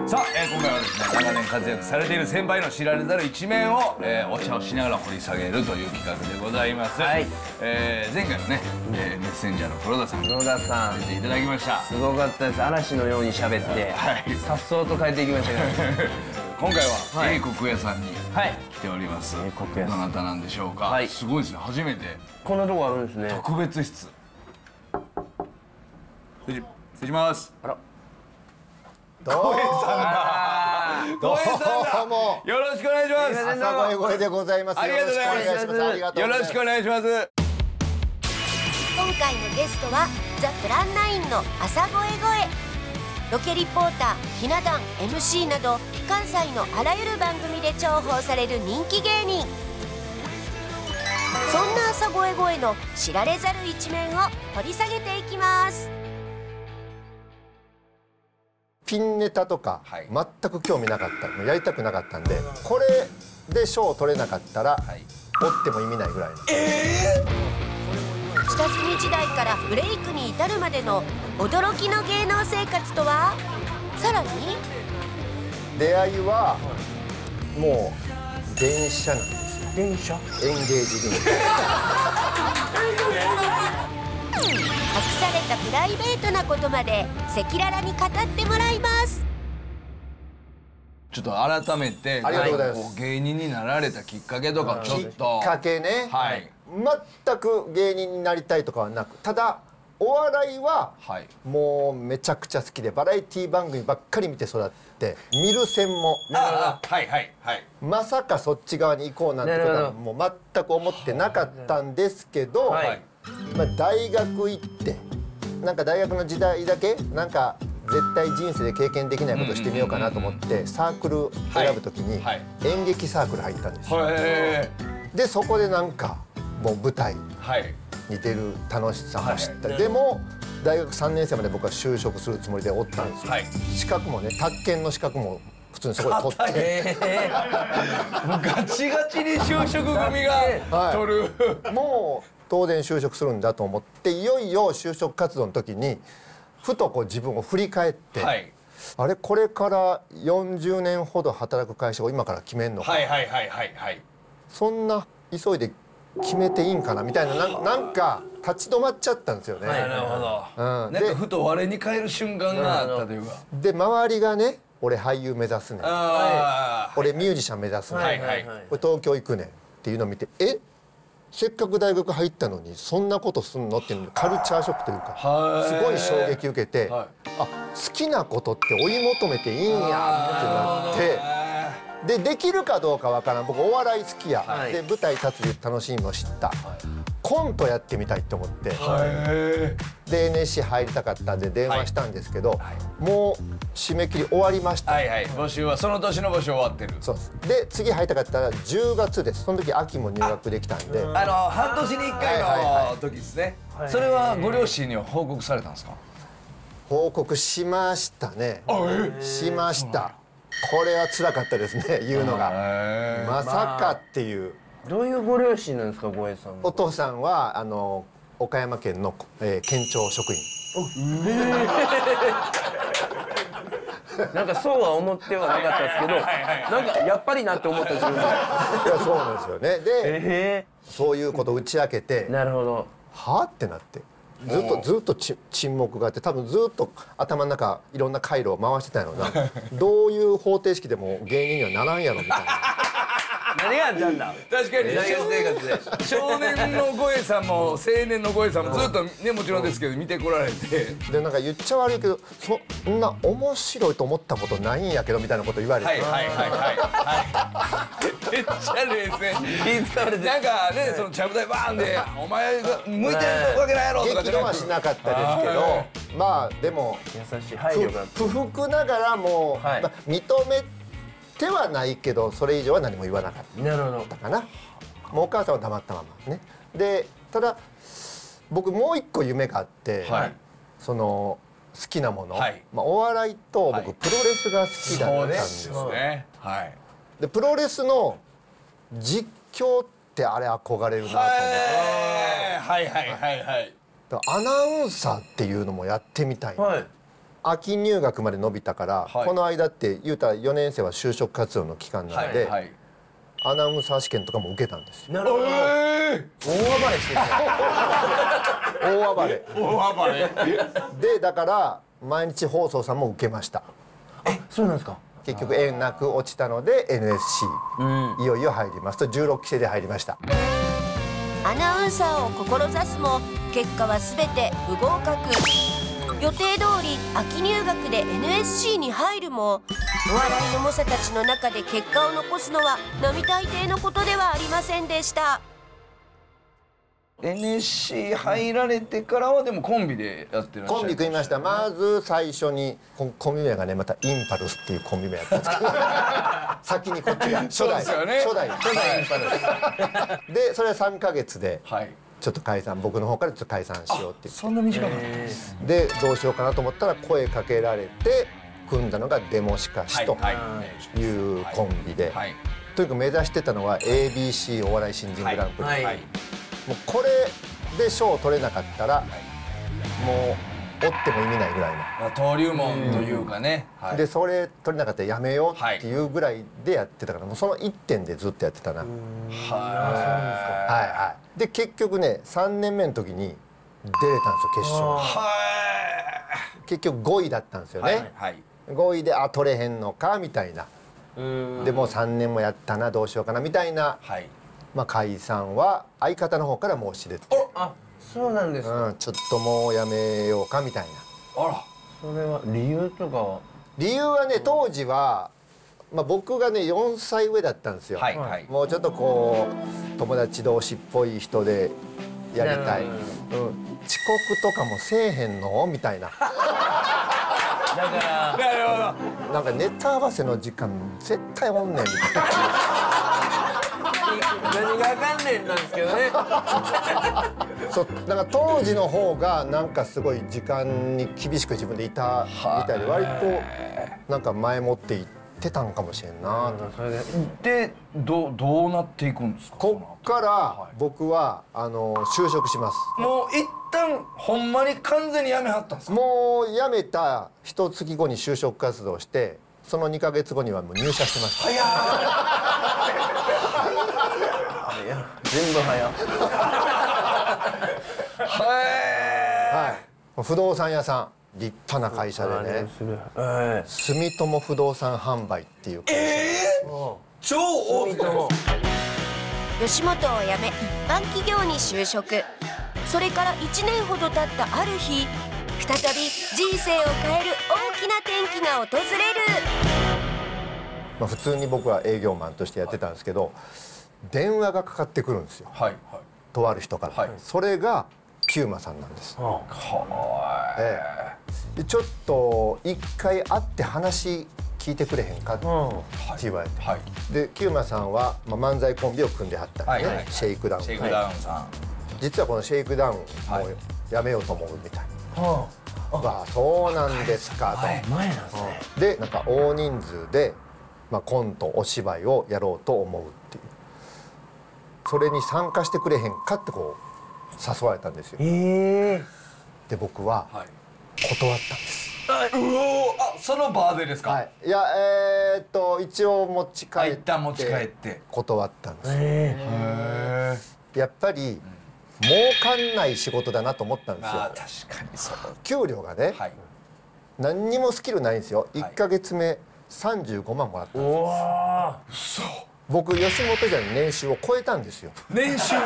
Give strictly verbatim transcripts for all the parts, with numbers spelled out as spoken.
さあ、えー、今回はですね、長年活躍されている先輩の知られざる一面を、えー、お茶をしながら掘り下げるという企画でございます。はい、えー、前回のね、えー、メッセンジャーの黒田さん黒田さん出ていただきました。すごかったです。嵐のように喋って、はい、さっそうと帰っていきましたけど今回は英国屋さんに来ております。英国屋さん、どなたなんでしょうか。はい、すごいですね、初めてこんなとこあるんですね。 特別室。失礼します。あら、 どうも小江さんだ。小江さんだ。よろしくお願いします。 朝声声でございます。 ありがとうございます。よろしくお願いします。 今回のゲストはザ・プランナインの朝声声。ロケリポーター、ひな壇、エムシー など関西のあらゆる番組で重宝される人気芸人。そんな朝声声の知られざる一面を掘り下げていきます。 ピンネタとか全く興味なかった、やりたくなかったんで、これで賞を取れなかったら折っても意味ないぐらいの。 えー、下積み時代からブレイクに至るまでの驚きの芸能生活とは。さらに出会いはもう電車なんですよ。電車エンゲージリング隠されたプライベートなことまで赤裸々に語ってもらいます。 ちょっと改めて、 ありがとうございます。 芸人になられたきっかけとかちょっと。 きっかけね。 はい。 全く芸人になりたいとかはなく、ただお笑いはもうめちゃくちゃ好きで、バラエティ番組ばっかり見て育って見る専門。 はいはいはい。 まさかそっち側に行こうなんてことはもう全く思ってなかったんですけど、まあ大学行ってなんか大学の時代だけなんか絶対人生で経験できないことしてみようかなと思ってサークル選ぶときに演劇サークル入ったんですよ。でそこでなんかもう舞台に出る楽しさも知った。でも大学さんねん生まで僕は就職するつもりでおったんですよ。資格もね、宅建の資格も普通にそこで取ってもうガチガチに就職組が取る、 はい、もう当然就職するんだと思っていよいよ就職活動の時にふとこう自分を振り返って、はい、あれこれからよんじゅうねんほど働く会社を今から決めんのか、そんな急いで決めていいんかなみたいな、な, なんか立ち止まっちゃったんですよね。 なるほど、うん、なんかふと我に返る瞬間があったというか。 で周りがね、俺俳優目指すねん、俺ミュージシャン目指すねん、俺東京行くねんっていうのを見て、えせっかく大学入ったのにそんなことすんのっていうのカルチャーショックというか、すごい衝撃受けて、あ、好きなことって追い求めていいんやってなって。でできるかどうかわからん、僕お笑い好きや、はい、で舞台立つ楽しみも知った、はい、コントやってみたいと思って、で エヌエスシー 入りたかったんで電話したんですけど、はい、もう締め切り終わりました。 はいはい、募集はその年の募集終わってる。 そうです。で次入りたかったらじゅうがつです。その時秋も入学できたんで、 あの半年にいっかいの時ですね。それはご両親には報告されたんですか？ 報告しましたね。しました。これは辛かったですね、言うのが。まさかっていう。 どういうご両親なんですか、ごえさん。 お父さんはあの岡山県の、えー、県庁職員。 なんかそうは思ってはなかったですけど、なんかやっぱりなって思った自分が。いやそうなんですよね。で、えー、そういうことを打ち明けて、 なるほど。 はあってなって。ずっとずっとち沈黙があって、多分ずっと頭の中いろんな回路を回してたような、どういう方程式でも芸人にはならんやろみたいな。 何があったんだ。 確かに大学生活で少年のゴエさんも青年のゴエさんもずっとね、もちろんですけど見てこられて、でなんか言っちゃ悪いけど、そんな面白いと思ったことないんやけどみたいなこと言われて、はいはいはいはいめっちゃ冷静に使われて、なんかね、そのちゃぶ台バーンでお前が向いてるわけないやろとか激怒はしなかったですけど、まあでも優しい配慮が不服ながらも認めてはないけど、それ以上は何も言わなかったかな。もうお母さんは黙ったままね。でただ僕もう一個夢があって、はい、その好きなもの、はい、まあお笑いと僕、はい、プロレスが好きだったんですよね。でプロレスの実況ってあれ憧れるなと思って、はいはいはいはい。アナウンサーっていうのもやってみたいな。はい、 秋入学まで伸びたから、この間って言うたらよねん生は就職活動の期間なのでアナウンサー試験とかも受けたんですよ。 なるほど。大暴れしてる。 大暴れ。 大暴れ。 でだから毎日放送さんも受けました。 え、そうなんですか。 結局縁なく落ちたので エヌエスシー、いよいよ入りますとじゅうろくきせで入りました。 アナウンサーを志すも結果は全て不合格。予定通り秋入学で エヌエスシー に入るも、お笑いの猛者たちの中で結果を残すのは並大抵のことではありませんでした。 エヌエスシー 入られてからはでもコンビでやってらっしゃる。 コンビ組みました。まず最初にココンビ名がねまたインパルスっていうコンビ名やったんですけど先にこっちが初代、ね、初代初代インパルスでそれはさんかげつでちょっと解散、僕の方からちょっと解散しようっていう。 そんな短かったですでどうしようかなと思ったら声かけられて組んだのがデモシカシというコンビで、とにかく目指してたのは エービーシー お笑い新人グランプリ、はいはい、もうこれで賞を取れなかったらもう追っても意味ないぐらいの登竜門というかね、 うんはい、でそれ取れなかったらやめようっていうぐらいでやってたから、もうそのいってんでずっとやってたな。はいはい。で結局ねさんねんめの時に出れたんですよ決勝。結局ごいだったんですよね、はいはい、ごいであ取れへんのかみたいな。でもうさんねんもやったなどうしようかなみたいな、はい、まあ解散は相方の方から申し出て、 あ、そうなんですか、 うん、ちょっともうやめようかみたいな。 あら、それは理由とかは？ 理由はね当時は、まあ、僕がねよんさい上だったんですよ、はいはい、もうちょっとこう友達同士っぽい人でやりたい、うん、遅刻とかもせえへんのみたいなだからなるほど、なんかネタ合わせの時間絶対おんねんみたいな何があかんねんなんですけどねそうなんか当時の方がなんかすごい時間に厳しく自分でいたみたいで、割となんか前もっていってたんかもしれんな。 それででどどうなっていくんですか？ こっから僕はあの就職します。 もう一旦ほんまに完全に辞めはったんですか？ もう辞めた一月後に就職活動して、そのにかげつごにはもう入社してました。 いや全部早はい、不動産屋さん立派な会社でね、住友不動産販売っていう会社、えー、超大手吉本を辞め一般企業に就職。それからいちねんほど経ったある日、再び人生を変える大きな転機が訪れる。 まあ普通に僕は営業マンとしてやってたんですけど、電話がかかってくるんですよ、はいはい、とある人から、はい、それがキューマさんなんです。はあ、ええ、でちょっと一回会って話聞いてくれへんかって言われて、はい、でキューマさんは、まあ、漫才コンビを組んではったんで、ね、はいはい、シェイクダウン、 シェイクダウンさん、 実はこのシェイクダウンもやめようと思うみたいな、はい、わあそうなんですかと、 前なんですね、 うん、でなんか大人数で、まあ、コントお芝居をやろうと思うっていう、それに参加してくれへんかってこう誘われたんですよ。えー、で僕は断ったんです。 うお、あ、その場でですか？はい、 いや、えー、っと一応持ち帰って一旦持ち帰って断ったんです。へー、やっぱり儲かんない仕事だなと思ったんですよ。 あ、確かにそう。 給料がね、はい、何にもスキルないんですよ。いっかげつめさんじゅうごまんもらったんですよ。うわー、そう。僕吉本じゃ年収を超えたんですよ。 年収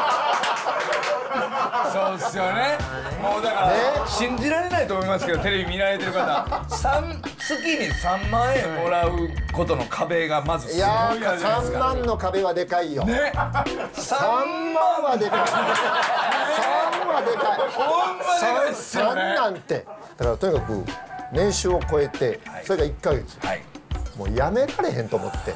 そうですよね。もうだから、ね、信じられないと思いますけど、テレビ見られてる方月にさんまんえんもらうことの壁がまずすごいあるじゃないですか。 さんまんの壁はでかいよね。さんまんはでかい。さんはでかい。 ほんまでかいっすよね。 さんなんてだからとにかく年収を超えて、はい、それがいっかげつ、はい、もうやめられへんと思って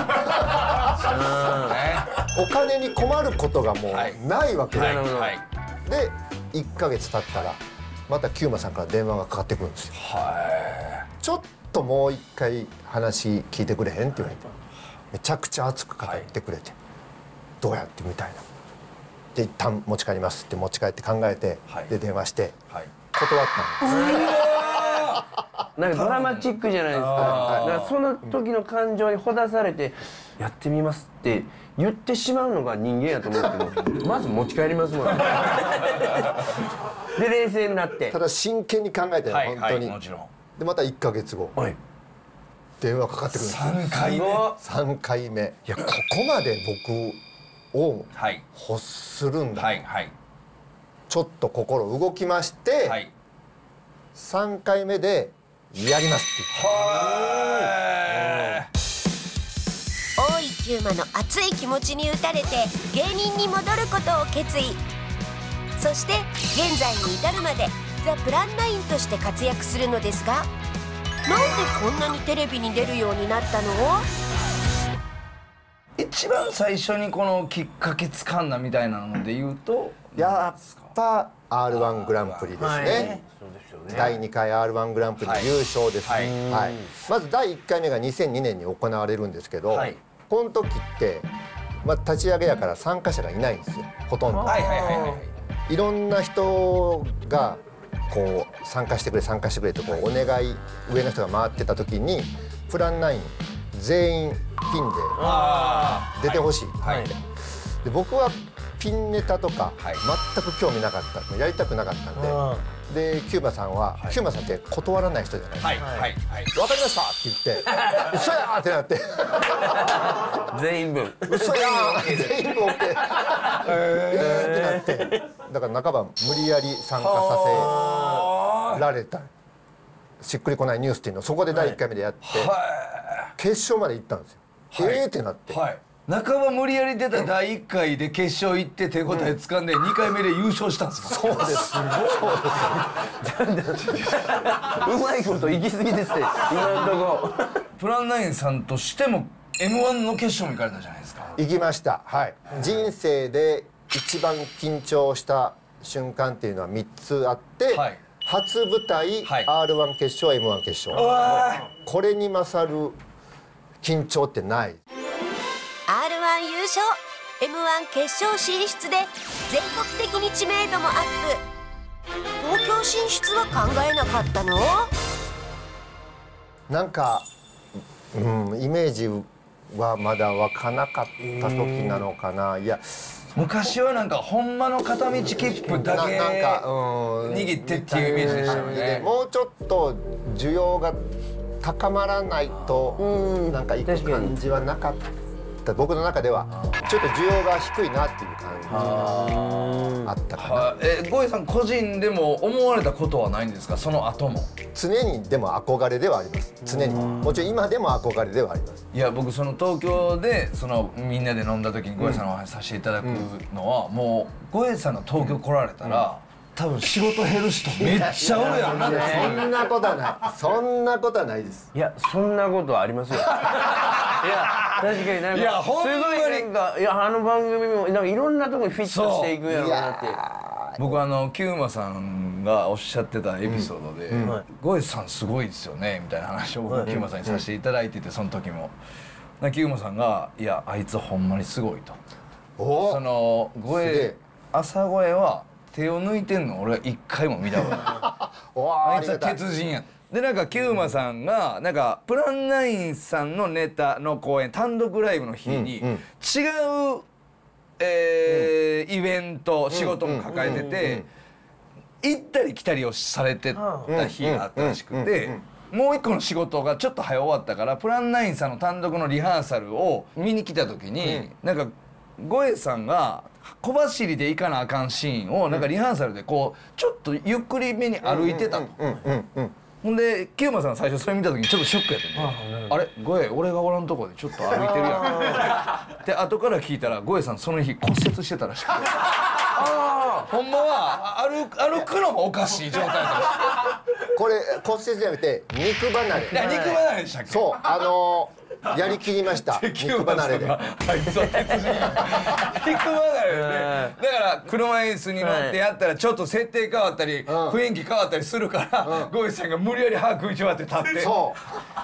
お金に困ることがもうないわけで、はいはい、でいっかげつ経ったらまたキューマさんから電話がかかってくるんですよ。はい、ちょっともう一回話聞いてくれへんって言われて、めちゃくちゃ熱く語ってくれて、はい、どうやってみたいなで一旦持ち帰りますって持ち帰って考えて、はい、で電話して、はい、断ったんです。 なんかドラマチックじゃないですか。だからその時の感情にほだされてやってみますって言ってしまうのが人間やと思うんですけど、まず持ち帰りますもんね。で冷静になってただ真剣に考えて、本当に。 もちろん。 でまたいっかげつご電話かかってくるんですよ。 さんかいめ。 さんかいめ。いやここまで僕を欲するんだ。 はいはい。 ちょっと心動きまして、はい、さんかいめでやりますって言って。 大井キューマの熱い気持ちに打たれて芸人に戻ることを決意。そして現在に至るまでザ・プランナインとして活躍するのですが、なんでこんなにテレビに出るようになったの？ 一番最初にこのきっかけつかんだみたいなので言うと、 やっぱ アールワン グランプリですね。だいにかい アールワン グランプリの優勝です。はいはい、まずだいいっかいめがにせんにねんに行われるんですけど、はい、この時って、まあ、立ち上げやから参加者がいないんですよ、ほとんど。いろんな人がこう参加してくれ参加してくれとこうお願い上の人が回ってた時にプランナイン全員ピンで出てほしい。で僕はピンネタとか全く興味なかった、やりたくなかったんで、でキューバさんは、はい、キューバさんって断らない人じゃないですか。分かりましたって言って嘘やーってなって全員分嘘やー全員分 OK えーってなって、だから半ば無理やり参加させられたしっくりこないニュースっていうのをそこでだいいっかいめでやって、決勝まで行ったんですよ。えーってなって。 半ば無理やり出ただいいっかいで決勝行って手応え掴んでにかいめで優勝したんですか？ そうです。そうです。 うまいこと行き過ぎですって今のとこ。 プランナインさんとしても エムワン の決勝も行かれたじゃないですか。 行きました。はい。人生で一番緊張した瞬間っていうのはみっつあって、はい、初舞台、はい、アールワン 決勝 エムワン 決勝。これに勝る緊張ってない。 アールワン 優勝、エムワン 決勝進出で全国的に知名度もアップ。東京進出は考えなかったの？ なんか、うん、イメージはまだ湧かなかった時なのかな。いや昔はなんかほんまの片道切符だけ握ってっていうイメージでしたよね。 もうちょっと需要が高まらないとなんかいく感じはなかった。僕の中ではちょっと需要が低いなっていう感じがあったかな。 え、ゴエさん個人でも思われたことはないんですか？その後も。 常にでも憧れではあります。常にもちろん今でも憧れではあります。 いや僕その東京でそのみんなで飲んだ時にゴエさんのお話させていただくのは、もうゴエさんが東京来られたら多分仕事減る人めっちゃおるやん。 そんなことはない。そんなことはないです。 いやそんなことはありますよ。いや確かになんかすごいなんかいやあの番組もなんかいろんなところにフィットしていくんやろうなって。 僕あのキューマさんがおっしゃってたエピソードで「ゴエさんすごいですよね」みたいな話を僕キューマさんにさせていただいてて、その時もキューマさんが「いやあいつほんまにすごい」と。そのゴエ朝声は手を抜いてんの俺は一回も見たことない。あいつは鉄人や。でなんかキューマさんがなんかプランナインさんのネタの公演単独ライブの日に違う、えー、イベント仕事も抱えてて行ったり来たりをされてた日があったらしくて、もう一個の仕事がちょっと早終わったからプランナインさんの単独のリハーサルを見に来た時になんかゴエさんが小走りで行かなあかんシーンをなんかリハーサルでこうちょっとゆっくりめに歩いてたと。ほんでキューマさん最初それ見た時にちょっとショックやったんで「あれゴエ俺がおらんとこでちょっと歩いてるやん」で後から聞いたらゴエさんその日骨折してたらしくてほんまは歩歩くのもおかしい状態だった。 これ骨折じゃなくて肉離れ。 いや肉離れでしたっけ？ そうあのーやりきりました。肉離れで。 あいつは鉄人。肉離れで。だから車椅子に乗ってやったらちょっと設定変わったり雰囲気変わったりするからゴエさんが無理やり歯食いち割って立って。 そう。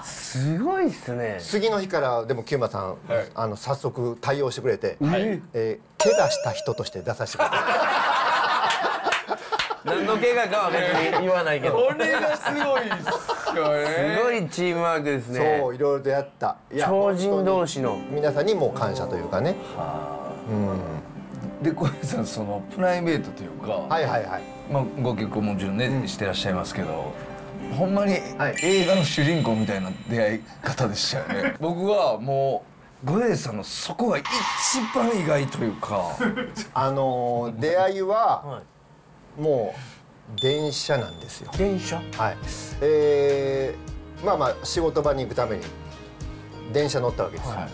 すごいっすね。 次の日からでもキューマさんあの早速対応してくれて、え怪我した人として出させてくれた。 何の怪我かは別に言わないけど。 これがすごいっすよね。 すごいチームワークですね。 そういろいろとやった。 超人同士の皆さんにも感謝というかね。 で小林さんそのプライベートというか、 はいはいはい。 まあご結婚もちろんねしてらっしゃいますけど、ほんまに映画の主人公みたいな出会い方でしたよね。僕はもう小林さんのそこが一番意外というか、 あの出会いはもう電車なんですよ。 電車。 はい。えー、まあまあ仕事場に行くために電車乗ったわけです。 はい、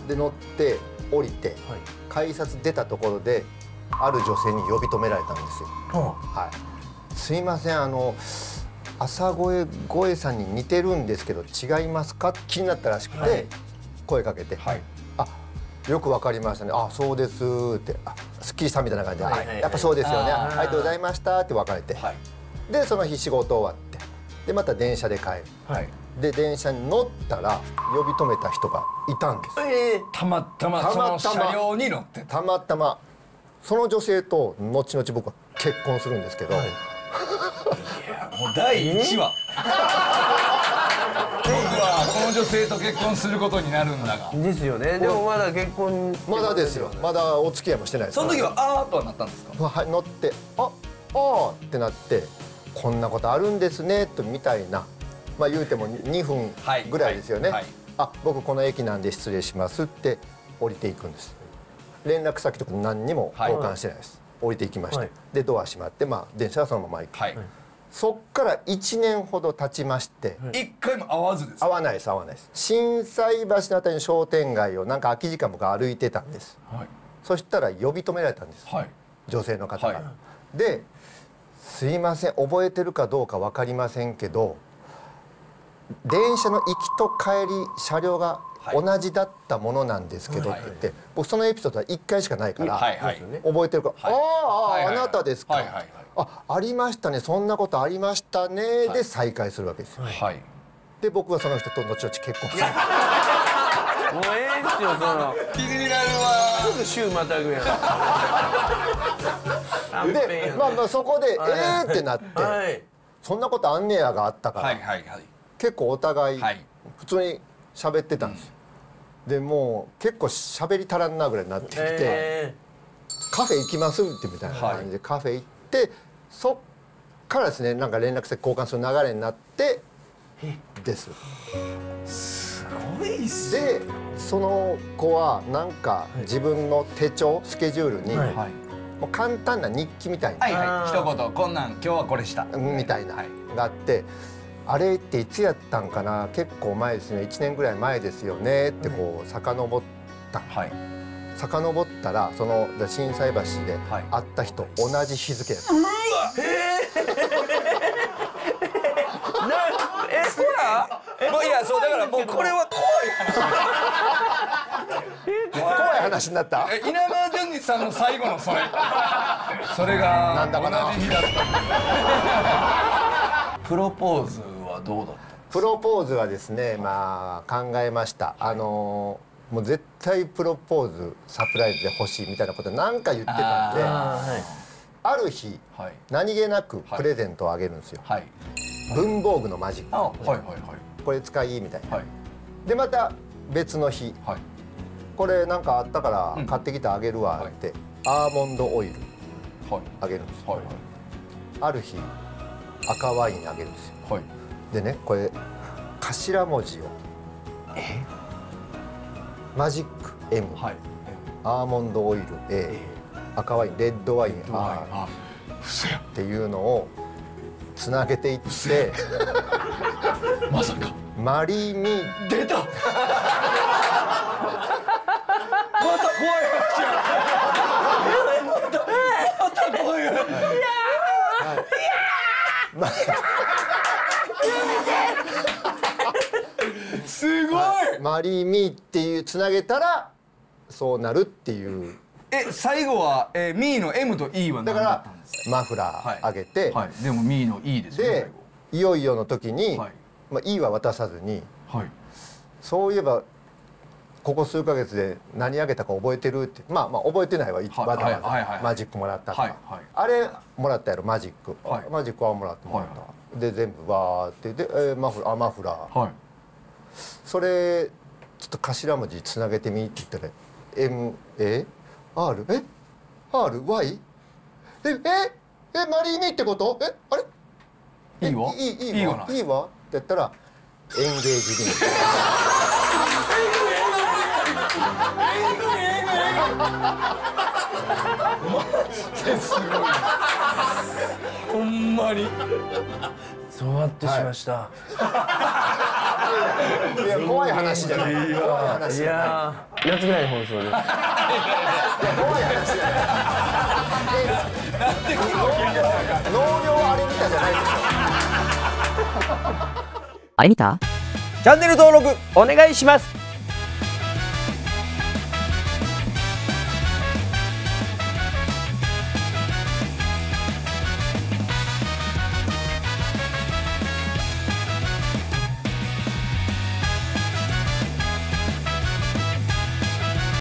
で乗って降りて、はい、改札出たところである女性に呼び止められたんですよ。はい。すいません、あの朝越ゴエさんに似てるんですけど違いますか？気になったらしくて、はい、声かけて、はい、あ、よくわかりましたね。あ、そうですって、あ、すっきりしたみたいな感じで、はい、やっぱそうですよね。ありがとうございましたって別れて、はい、でその日仕事終わって、でまた電車で帰る。はい、で電車に乗ったら呼び止めた人がいたんです。 えー、たまたまその車両に乗ってたまたまその女性と後々僕は結婚するんですけど、はい、 もうだいいちわ僕はこの女性と結婚することになるんだがですよね。でもまだ結婚まだですよ。まだお付き合いもしてないです。 その時はあーとはなったんですか？ はい、乗ってああーってなって、こんなことあるんですねとみたいな、まあ言うてもにふんぐらいですよね。はいはいはい、あ、僕この駅なんで失礼しますって降りていくんです。連絡先とか何にも交換してないです。はい、降りていきました。はい、でドア閉まって、まあ電車はそのまま行く。はい、そっからいちねんほど経ちまして、 一回も会わずですか？ 会わないです会わないです。心斎橋のあたりの商店街をなんか空き時間僕歩いてたんです。はい、そしたら呼び止められたんです。はい、女性の方から。はい、で、すいません、覚えてるかどうか分かりませんけど、電車の行きと帰り車両が同じだったものなんですけどって言って、僕そのエピソードはいっかいしかないから覚えてるから、あああなたですか、あ、ありましたね、そんなことありましたねで再会するわけですよ。で僕はその人と後々結婚する。 もうええっすよ、その気になるわ。 すぐ週またぐやん。 でまあまあそこでええってなって、そんなことあんねやがあったから結構お互い普通に喋ってたんですよ。でもう結構喋り足らんなぐらいになってきて、カフェ行きますってみたいな感じでカフェ行って、そっからですね、なんか連絡先交換する流れになってです。 すごいっす。 でその子はなんか自分の手帳スケジュールにもう簡単な日記みたいな、 はいはい、一言こんなん今日はこれしたみたいながあって、あれっていつやったんかな、結構前ですね、いちねんぐらい前ですよねってこう遡った、はい、遡ったらその心斎橋で会った人同じ日付やった。うわええ、そうや。もういや、そうだからもうこれは怖い話。 怖い話になった。 稲川淳二さんの最後のそれ。それが同じ日だった。プロポーズはどうだった？ プロポーズはですね、まあ考えました。あのもう絶対プロポーズサプライズで欲しいみたいなこと何か言ってたんで、ある日何気なくプレゼントをあげるんですよ。文房具のマジック。これ使いみたいな。でまた別の日、これなんかあったから買ってきてあげるわってアーモンドオイルあげるんですよ。ある日赤ワインあげるんですよ。でね、これ頭文字をマジック エム、アーモンドオイル エー、赤ワインレッドワイン アール っていうのをつなげていってまさかマリー・ミー出たまた怖い話やまたまた怖い話。すごい。 マリー・ミーっていうつなげたらそうなるっていう。 え、最後は、えー、ミーの エム と イー は何だったんですか？ マフラーあげて、 はいはい、でもミーの イー ですね。 でいよいよの時に、はい、まあ、イー は渡さずに、はい、そういえばここ数ヶ月で何あげたか覚えてるってまあまあ覚えてないわわざわざマジックもらったとかあれもらったやろマジックマジックはもらってもらったで全部バーってでえマフラーマフラーそれちょっと頭文字つなげてみって言ったら エムエーアール え アールワイ えええマリーミってことえあれいいわいいいいわいいわって言ったらエンゲージリングほんまにそうやってしました。 いや怖い話じゃない。怖い話じゃない。 いや夏ぐらいの放送で。いや怖い話じゃない。なんで農業あれ見たじゃないでしょ。 あれ見た？ チャンネル登録お願いします。